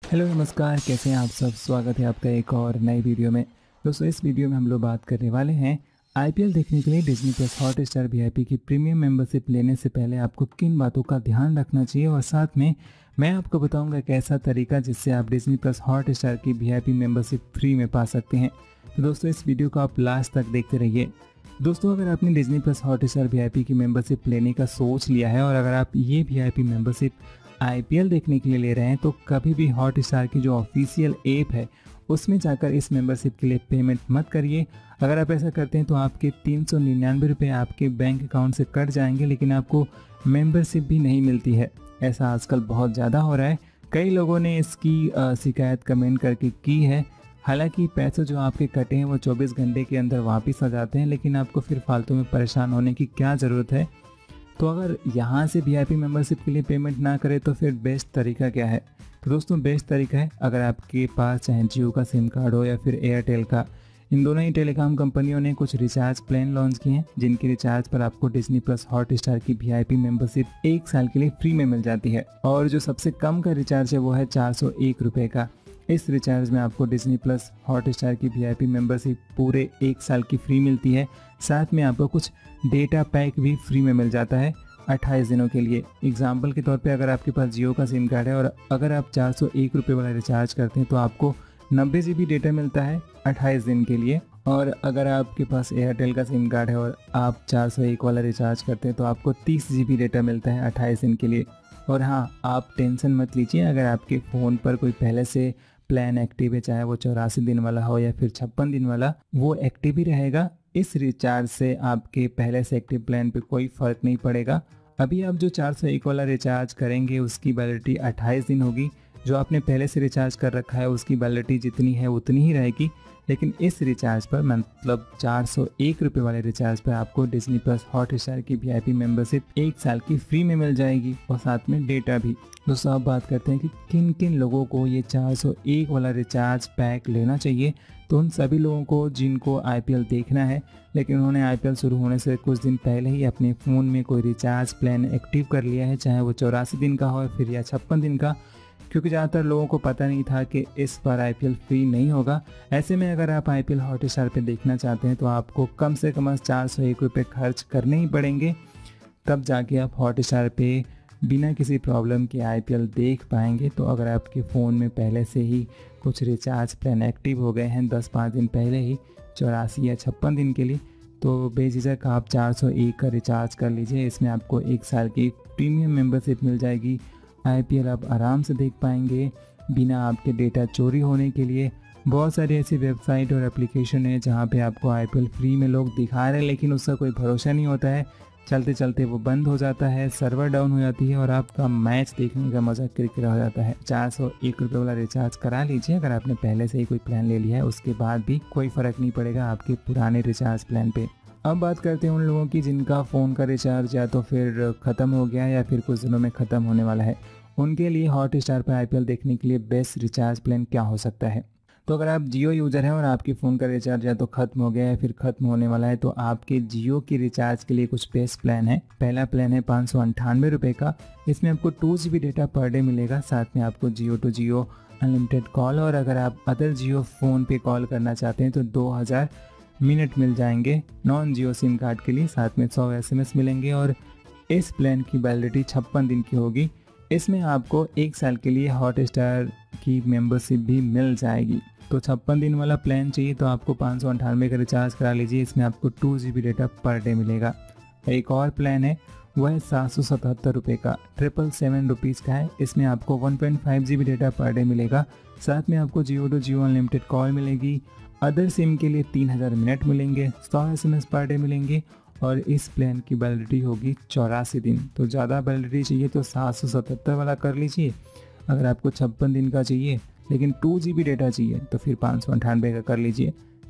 Hello नमस्कार, कैसे हैं आप सब। स्वागत है आपका एक और नई वीडियो में। दोस्तों, इस वीडियो में हम लोग बात करने वाले हैं आईपीएल देखने के लिए डिज्नी प्लस हॉटस्टार वीआईपी की प्रीमियम मेंबरशिप लेने से पहले आपको किन बातों का ध्यान रखना चाहिए, और साथ में मैं आपको बताऊंगा एक ऐसा तरीका जिससे आप डिज्नी प्लस हॉटस्टार की वीआईपी मेंबरशिप फ्री में पा सकते हैं। तो दोस्तों, इस वीडियो को आप लास्ट तक देखते रहिए। दोस्तों, अगर आपने डिज्नी प्लस हॉटस्टार वीआईपी की मेंबरशिप लेने का सोच लिया है और अगर आप ये वीआईपी मेंबरशिप आईपीएल देखने के लिए ले रहे हैं, तो कभी भी हॉटस्टार की जो ऑफिशियल ऐप है उसमें जाकर इस मेंबरशिप के लिए पेमेंट मत करिए। अगर आप ऐसा करते हैं तो आपके 399 रुपये आपके बैंक अकाउंट से कट जाएंगे, लेकिन आपको मेंबरशिप भी नहीं मिलती है। ऐसा आजकल बहुत ज़्यादा हो रहा है। कई लोगों ने इसकी शिकायत कमेंट करके की है। हालांकि पैसे जो आपके कटे हैं वो 24 घंटे के अंदर वापस आ जाते हैं, लेकिन आपको फिर फालतू में परेशान होने की क्या ज़रूरत है। तो अगर यहाँ से वीआईपी मेंबरशिप के लिए पेमेंट ना करें तो फिर बेस्ट तरीका क्या है। तो दोस्तों, बेस्ट तरीका है, अगर आपके पास चाहे जियो का सिम कार्ड हो या फिर एयरटेल का, इन दोनों ही टेलीकॉम कंपनियों ने कुछ रिचार्ज प्लान लॉन्च किए हैं जिनके रिचार्ज पर आपको डिज्नी प्लस हॉटस्टार की वीआईपी मेंबरशिप 1 साल के लिए फ्री में मिल जाती है। और जो सबसे कम का रिचार्ज है वो है 401 रुपये का। इस रिचार्ज में आपको डिज्नी प्लस हॉटस्टार की वीआईपी मेंबरशिप पूरे 1 साल की फ्री मिलती है। साथ में आपको कुछ डेटा पैक भी फ्री में मिल जाता है 28 दिनों के लिए। एग्जाम्पल के तौर पे अगर आपके पास जियो का सिम कार्ड है और अगर आप 401 रुपये वाला रिचार्ज करते हैं तो आपको 90 GB डेटा मिलता है 28 दिन के लिए। और अगर आपके पास एयरटेल का सिम कार्ड है और आप 401 वाला रिचार्ज करते हैं तो आपको 30 GB डेटा मिलता है 28 दिन के लिए। और हाँ, आप टेंशन मत लीजिए, अगर आपके फ़ोन पर कोई पहले से प्लान एक्टिव है, चाहे वो 84 दिन वाला हो या फिर 56 दिन वाला, वो एक्टिव ही रहेगा। इस रिचार्ज से आपके पहले से एक्टिव प्लान पे कोई फ़र्क नहीं पड़ेगा। अभी आप जो 401 वाला रिचार्ज करेंगे उसकी वैलिडिटी 28 दिन होगी। जो आपने पहले से रिचार्ज कर रखा है उसकी वैलिडिटी जितनी है उतनी ही रहेगी। लेकिन इस रिचार्ज पर, मतलब 401 रुपये वाले रिचार्ज पर, आपको डिज्नी प्लस हॉटस्टार की वीआईपी मेंबरशिप 1 साल की फ्री में मिल जाएगी और साथ में डेटा भी। दोस्तों, आप बात करते हैं कि किन किन लोगों को ये 401 वाला रिचार्ज पैक लेना चाहिए। तो उन सभी लोगों को जिनको आईपीएल देखना है, लेकिन उन्होंने आईपीएल शुरू होने से कुछ दिन पहले ही अपने फ़ोन में कोई रिचार्ज प्लान एक्टिव कर लिया है, चाहे वो 84 दिन का हो फिर या 56 दिन का, क्योंकि ज़्यादातर लोगों को पता नहीं था कि इस बार आईपीएल फ्री नहीं होगा। ऐसे में अगर आप आईपीएल हॉटस्टार पे देखना चाहते हैं तो आपको कम से कम 401 रुपये खर्च करने ही पड़ेंगे, तब जाके आप हॉटस्टार पे बिना किसी प्रॉब्लम के आईपीएल देख पाएंगे। तो अगर आपके फ़ोन में पहले से ही कुछ रिचार्ज प्लान एक्टिव हो गए हैं 10-5 दिन पहले ही, 84 या 56 दिन के लिए, तो बेझिझक आप 401 का रिचार्ज कर लीजिए। इसमें आपको 1 साल की प्रीमियम मेंबरशिप मिल जाएगी। आईपीएल आप आराम से देख पाएंगे बिना आपके डेटा चोरी होने के लिए। बहुत सारी ऐसी वेबसाइट और एप्लीकेशन है जहाँ पे आपको आईपीएल फ्री में लोग दिखा रहे हैं, लेकिन उसका कोई भरोसा नहीं होता है। चलते चलते वो बंद हो जाता है, सर्वर डाउन हो जाती है और आपका मैच देखने का मज़ा किरकिरा हो जाता है। 401 रुपये वाला रिचार्ज करा लीजिए अगर आपने पहले से ही कोई प्लान ले लिया है, उसके बाद भी कोई फ़र्क नहीं पड़ेगा आपके पुराने रिचार्ज प्लान पे। अब बात करते हैं उन लोगों की जिनका फ़ोन का रिचार्ज या तो फिर ख़त्म हो गया या फिर कुछ दिनों में ख़त्म होने वाला है। उनके लिए हॉटस्टार पर आईपीएल देखने के लिए बेस्ट रिचार्ज प्लान क्या हो सकता है। तो अगर आप जियो यूज़र हैं और आपके फ़ोन का रिचार्ज या तो ख़त्म हो गया है फिर ख़त्म होने वाला है, तो आपके जियो की रिचार्ज के लिए कुछ बेस्ट प्लान है। पहला प्लान है 598 रुपये का। इसमें आपको 2 GB डेटा पर डे मिलेगा, साथ में आपको Jio to Jio unlimited call, और अगर आप अदर जियो फ़ोन पे कॉल करना चाहते हैं तो 2000 मिनट मिल जाएंगे नॉन जियो सिम कार्ड के लिए। साथ में 100 SMS मिलेंगे और इस प्लान की वैलिडिटी 56 दिन की होगी। इसमें आपको 1 साल के लिए हॉटस्टार की मेंबरशिप भी मिल जाएगी। तो 56 दिन वाला प्लान चाहिए तो आपको 598 का रिचार्ज करा लीजिए। इसमें आपको 2 GB डेटा पर डे मिलेगा। एक और प्लान है, वह है 777 रुपये का, 777 रुपीज़ का है। इसमें आपको 1.5 GB डेटा पर डे मिलेगा, साथ में आपको Jio to Jio unlimited call मिलेगी। अदर सिम के लिए 3000 मिनट मिलेंगे, 100 SMS पर डे मिलेंगे और इस प्लान की वैलिडिटी होगी 84 दिन। तो ज़्यादा वैलिडिटी चाहिए तो 777 वाला कर लीजिए। अगर आपको 56 दिन का चाहिए लेकिन 2 GB डेटा चाहिए तो फिर 598 का कर लीजिए।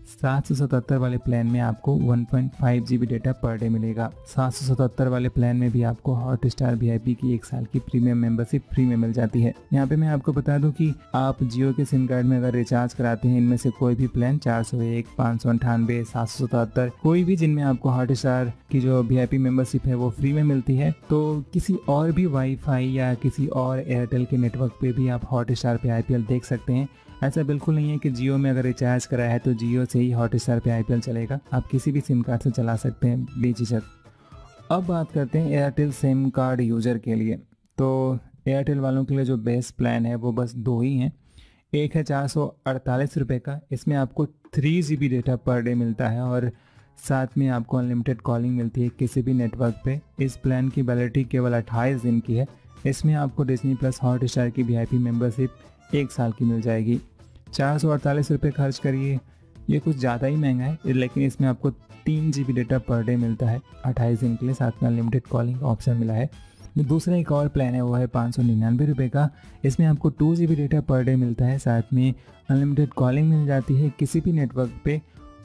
777 वाले प्लान में आपको 1.5 GB डेटा पर डे मिलेगा। 777 वाले प्लान में भी आपको हॉटस्टार VIP की 1 साल की प्रीमियम मेंबरशिप फ्री में मिल जाती है। यहाँ पे मैं आपको बता दूं कि आप जियो के सिम कार्ड में अगर रिचार्ज कराते हैं, इनमें से कोई भी प्लान 401, 598, 777 कोई भी जिनमें आपको हॉटस्टार की जो VIP मेंबरशिप है वो फ्री में मिलती है, तो किसी और भी वाईफाई या किसी और एयरटेल के नेटवर्क पे भी आप हॉटस्टार पे IPL देख सकते हैं। ऐसा बिल्कुल नहीं है कि जियो में अगर रिचार्ज कराया है तो जियो से ही हॉटस्टार पे IPL चलेगा। आप किसी भी सिम कार्ड से चला सकते हैं बेझिझक। अब बात करते हैं एयरटेल सिम कार्ड यूज़र के लिए। तो एयरटेल वालों के लिए जो बेस्ट प्लान है वो बस 2 ही हैं। एक है 448 रुपये का, इसमें आपको 3 GB डेटा पर डे मिलता है और साथ में आपको अनलिमिटेड कॉलिंग मिलती है किसी भी नेटवर्क पे। इस प्लान की वैलिडिटी केवल 28 दिन की है। इसमें आपको डिज्नी प्लस हॉटस्टार की VIP मेंबरशिप 1 साल की मिल जाएगी। 448 रुपये खर्च करिए, ये कुछ ज़्यादा ही महंगा है, लेकिन इसमें आपको 3 GB डेटा पर डे मिलता है 28 दिन के लिए, साथ में अनलिमिटेड कॉलिंग का ऑप्शन मिला है। जो दूसरा एक और प्लान है वो है 599 रुपये का। इसमें आपको 2 GB डेटा पर डे मिलता है, साथ में अनलिमिटेड कॉलिंग मिल जाती है किसी भी नेटवर्क पे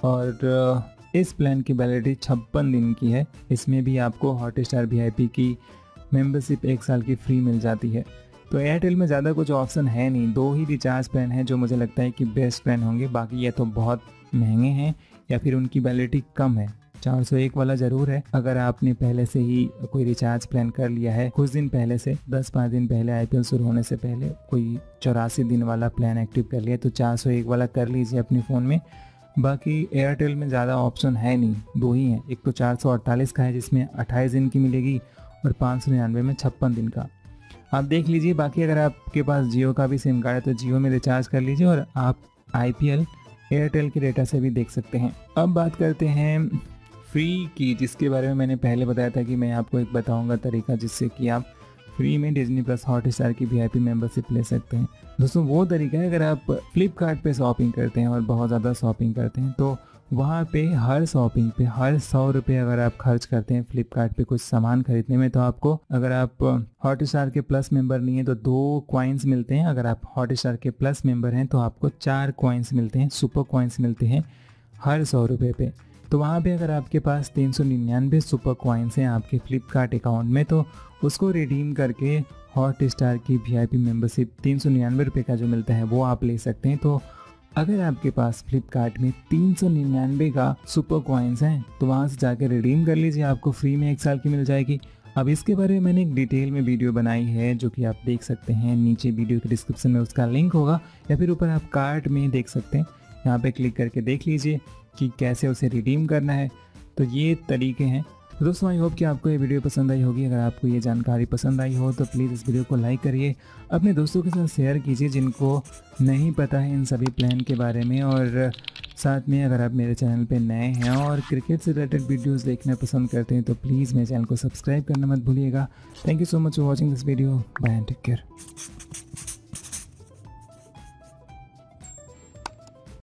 और इस प्लान की वैलिडिटी 56 दिन की है। इसमें भी आपको हॉटस्टार VIP की मेंबरशिप 1 साल की फ्री मिल जाती है। तो एयरटेल में ज़्यादा कुछ ऑप्शन है नहीं, 2 ही रिचार्ज प्लान हैं जो मुझे लगता है कि बेस्ट प्लान होंगे। बाकी ये तो बहुत महंगे हैं या फिर उनकी वैलिडिटी कम है। 401 वाला ज़रूर है, अगर आपने पहले से ही कोई रिचार्ज प्लान कर लिया है कुछ दिन पहले से, 10-5 दिन पहले IPL शुरू होने से पहले कोई 84 दिन वाला प्लान एक्टिव कर लिया तो 401 वाला कर लीजिए अपने फ़ोन में। बाकी एयरटेल में ज़्यादा ऑप्शन है नहीं, 2 ही हैं। एक तो 448 का है जिसमें 28 दिन की मिलेगी और 599 में 56 दिन का। आप देख लीजिए। बाकी अगर आपके पास जियो का भी सिम कार्ड है तो जियो में रिचार्ज कर लीजिए और आप IPL एयरटेल के डेटा से भी देख सकते हैं। अब बात करते हैं फ्री की, जिसके बारे में मैंने पहले बताया था कि मैं आपको एक बताऊंगा तरीका जिससे कि आप फ्री में डिज्नी प्लस हॉटस्टार की VIP मेंबरशिप ले सकते हैं। दोस्तों वो तरीका है, अगर आप फ्लिपकार्ट पे शॉपिंग करते हैं और बहुत ज़्यादा शॉपिंग करते हैं तो वहाँ पे हर शॉपिंग पे हर 100 रुपये अगर आप खर्च करते हैं फ्लिपकार्ट पे कुछ सामान खरीदने में, तो आपको, अगर आप हॉटस्टार के प्लस मेंबर नहीं है तो 2 कॉइन्स मिलते हैं। अगर आप हॉटस्टार के प्लस मेंबर हैं तो आपको 4 कॉइन्स मिलते हैं, सुपर कॉइन्स मिलते हैं हर 100 रुपये पे। तो वहाँ पे अगर आपके पास 399 सुपर कॉइन्स हैं आपके फ्लिपकार्ट अकाउंट में तो उसको रिडीम करके हॉटस्टार की VIP मेंबरशिप 399 रुपये का जो मिलता है वो आप ले सकते हैं। तो अगर आपके पास फ्लिपकार्ट में 399 का सुपर कॉइन्स हैं तो वहाँ से जाकर रिडीम कर लीजिए, आपको फ्री में 1 साल की मिल जाएगी। अब इसके बारे में मैंने एक डिटेल में वीडियो बनाई है जो कि आप देख सकते हैं, नीचे वीडियो के डिस्क्रिप्शन में उसका लिंक होगा या फिर ऊपर आप कार्ड में देख सकते हैं। यहाँ पे क्लिक करके देख लीजिए कि कैसे उसे रिडीम करना है। तो ये तरीके हैं। तो दोस्तों आई होप कि आपको ये वीडियो पसंद आई होगी। अगर आपको ये जानकारी पसंद आई हो तो प्लीज़ इस वीडियो को लाइक करिए, अपने दोस्तों के साथ शेयर कीजिए जिनको नहीं पता है इन सभी प्लान के बारे में। और साथ में अगर आप मेरे चैनल पे नए हैं और क्रिकेट से रिलेटेड वीडियोस देखना पसंद करते हैं तो प्लीज़ मेरे चैनल को सब्सक्राइब करना मत भूलिएगा। Thank you so much for watching this video. Bye and take care.